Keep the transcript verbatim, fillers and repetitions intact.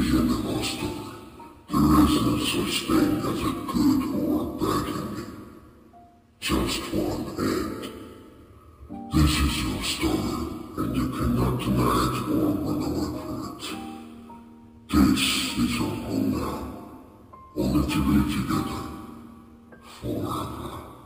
the end of our story. There is no such thing as a good or a bad ending. Just one end. This is your story, and you cannot deny it or run away from it. This is your home now, only to be together forever.